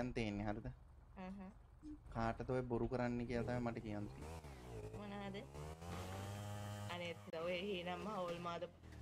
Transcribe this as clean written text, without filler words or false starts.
දෙකෙන් තියෙන්නේ හරිද? කාටද ඔය බොරු කරන්න කියලා තමයි මට කියන්න තියෙන්නේ. මොනවාද? අනේ ඔය හේනම්ම හවල් මාද